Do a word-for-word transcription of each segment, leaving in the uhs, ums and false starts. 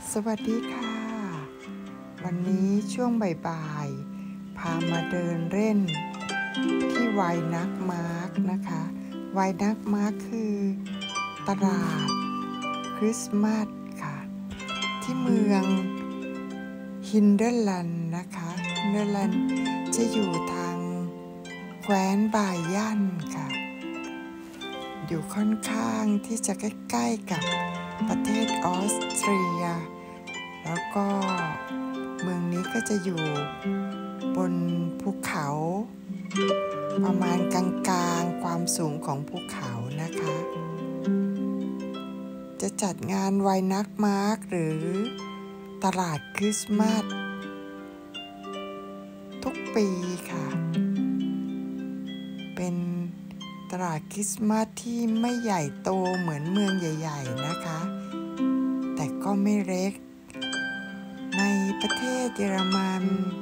สวัสดีค่ะวันนี้ช่วงบ่ายๆพามาเดินเล่นที่ไวนักมาร์กนะคะไวนักมาร์กคือตลาดคริสต์มาสค่ะที่เมืองฮินเดอร์แลนด์นะคะฮินเดอร์แลนด์จะอยู่ทางแคว้นบายันค่ะอยู่ค่อนข้างที่จะใกล้ๆกับประเทศออสเตรียแล้วก็เมืองนี้ก็จะอยู่บนภูเขาประมาณกลางๆความสูงของภูเขานะคะจะจัดงานไวนักมาร์กหรือตลาดคริสต์มาสทุกปีค่ะเป็นตลาดคริสต์มาสที่ไม่ใหญ่โตเหมือนเมืองใหญ่ๆนะคะแต่ก็ไม่เล็กในประเทศเยอรมัน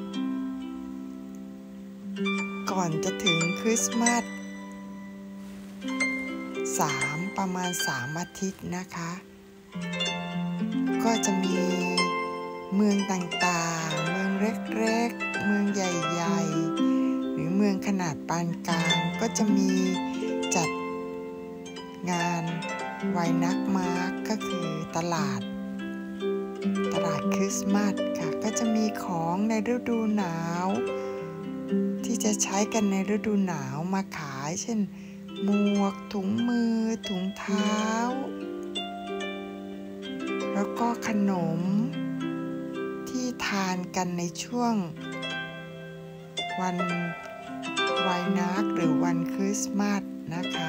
ก่อนจะถึงคริสต์มาสสามประมาณสามอาทิตย์นะคะก็จะมีเมืองต่างๆเมืองเล็กๆเมืองใหญ่ๆหรือเมืองขนาดปานกลางก็จะมีจัดงานไวนักมาร์กก็คือตลาดตลาดคริสต์มาสค่ะก็จะมีของในฤดูหนาวที่จะใช้กันในฤดูหนาวมาขายเช่นหมวกถุงมือถุงเท้าแล้วก็ขนมที่ทานกันในช่วงวันไวนักหรือวันคริสต์มาสนะคะ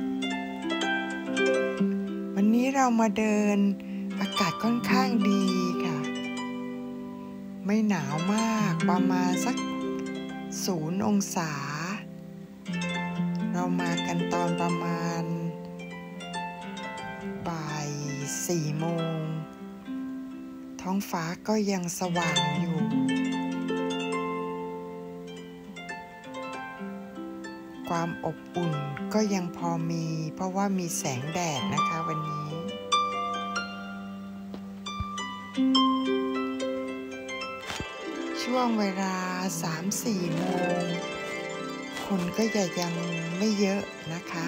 วันนี้เรามาเดินอากาศค่อนข้างดีค่ะไม่หนาวมากประมาณสักศูนย์องศาเรามากันตอนประมาณบ่ายสี่โมงท้องฟ้าก็ยังสว่างอยู่ความอบอุ่นก็ยังพอมีเพราะว่ามีแสงแดดนะคะวันนี้ช่วงเวลา สามถึงสี่ โมงคนก็จะยังไม่เยอะนะคะ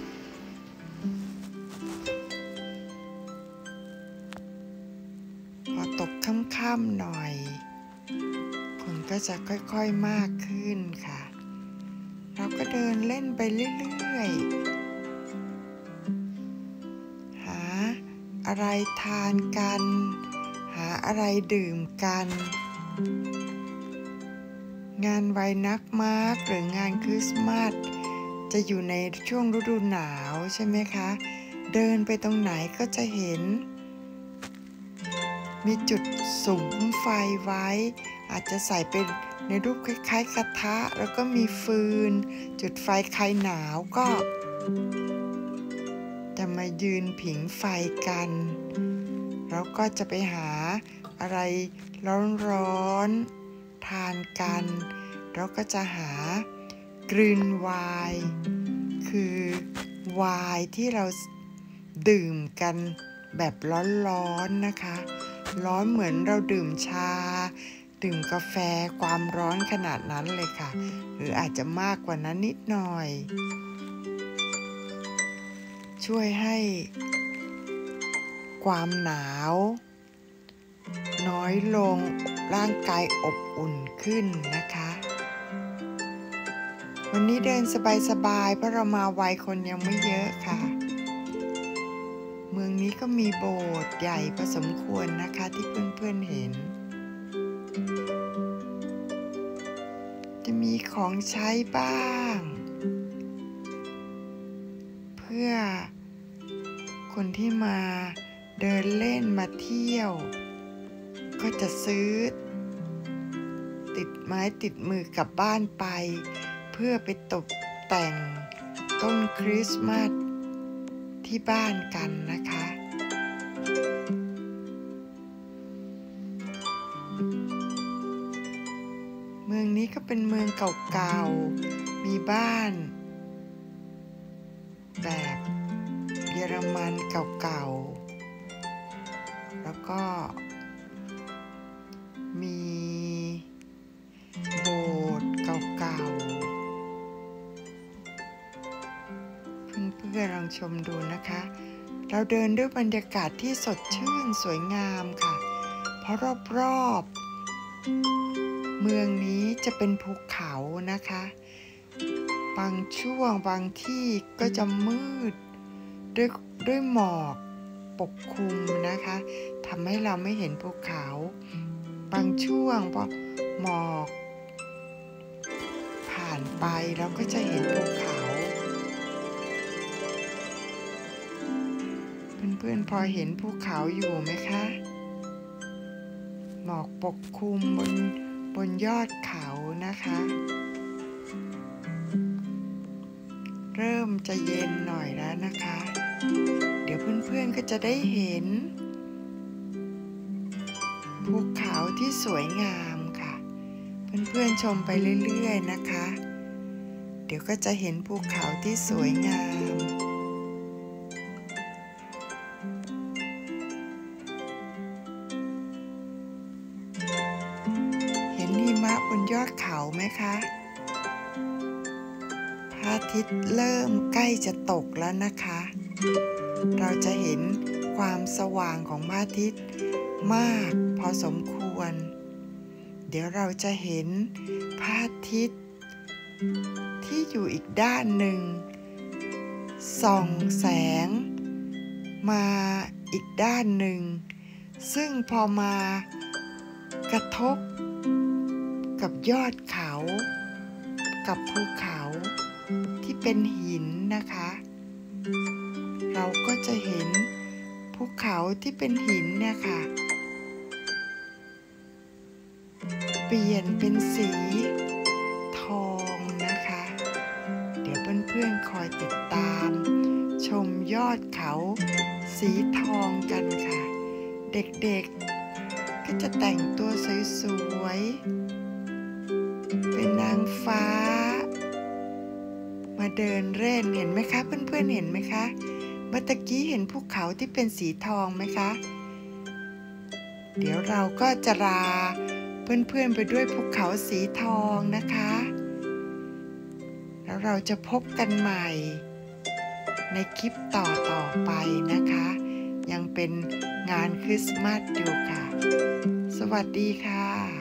พอตกค่ำๆหน่อยคนก็จะค่อยๆมากขึ้นค่ะเราก็เดินเล่นไปเรื่อยๆหาอะไรทานกันหาอะไรดื่มกันงานไวนักมาร์กหรืองานคริสต์มาสจะอยู่ในช่วงฤดูหนาวใช่ไหมคะเดินไปตรงไหนก็จะเห็นมีจุดสุมไฟไว้อาจจะใส่เป็นในรูปคล้ายๆกระทะแล้วก็มีฟืนจุดไฟใครหนาวก็จะมายืนผิงไฟกันแล้วก็จะไปหาอะไรร้อนๆทานกันแล้วก็จะหากรีนไวน์คือไวน์ที่เราดื่มกันแบบร้อนๆนะคะร้อนเหมือนเราดื่มชาดื่มกาแฟความร้อนขนาดนั้นเลยค่ะหรืออาจจะมากกว่านั้นนิดหน่อยช่วยให้ความหนาวน้อยลงร่างกายอบอุ่นขึ้นนะคะวันนี้เดินสบายๆเพราะเรามาไวคนยังไม่เยอะค่ะเมืองนี้ก็มีโบสถ์ใหญ่พอสมควรนะคะที่เพื่อนๆเห็นจะมีของใช้บ้างเพื่อคนที่มาเดินเล่นมาเที่ยวก็จะซื้อติดไม้ติดมือกลับบ้านไปเพื่อไปตกแต่งต้นคริสต์มาสที่บ้านกันนะคะเมืองนี้ก็เป็นเมืองเก่าๆมีบ้านแบบเยอรมันเก่าๆแล้วก็มีโบสถ์เก่าๆเพื่อนๆลองชมดูนะคะเราเดินด้วยบรรยากาศที่สดชื่นสวยงามค่ะเพราะรอบๆเมืองนี้จะเป็นภูเขานะคะบางช่วงบางที่ก็จะมืดด้วยด้วยหมอกปกคลุมนะคะทำให้เราไม่เห็นภูเขาบางช่วงพอหมอกผ่านไปเราก็จะเห็นภูเขาเพื่อนๆพอเห็นภูเขาอยู่ไหมคะหมอกปกคลุมบนบนยอดเขานะคะเริ่มจะเย็นหน่อยแล้วนะคะเดี๋ยวเพื่อนๆก็จะได้เห็นภูเขาที่สวยงามค่ะเพื่อนๆชมไปเรื่อยๆนะคะเดี๋ยวก็จะเห็นภูเขาที่สวยงามเห็นหิมะบนยอดเขาไหมคะพระอาทิตย์เริ่มใกล้จะตกแล้วนะคะเราจะเห็นความสว่างของพระอาทิตย์มากพอสมควรเดี๋ยวเราจะเห็นพระอาทิตย์ที่อยู่อีกด้านหนึ่งส่องแสงมาอีกด้านหนึ่งซึ่งพอมากระทบกับยอดเขากับภูเขาที่เป็นหินนะคะเราก็จะเห็นภูเขาที่เป็นหินเนี่ยค่ะเปลี่ยนเป็นสีทองนะคะเดี๋ยวเพื่อนๆคอยติดตามชมยอดเขาสีทองกันค่ะเด็กๆก็จะแต่งตัวสวยๆเป็นนางฟ้ามาเดินเล่นเห็นไหมคะเพื่อนๆเห็นไหมคะเมื่อตะกี้เห็นภูเขาที่เป็นสีทองไหมคะเดี๋ยวเราก็จะลาเพื่อนๆไปด้วยภูเขาสีทองนะคะแล้วเราจะพบกันใหม่ในคลิปต่อๆไปนะคะยังเป็นงานคริสต์มาสอยู่ค่ะสวัสดีค่ะ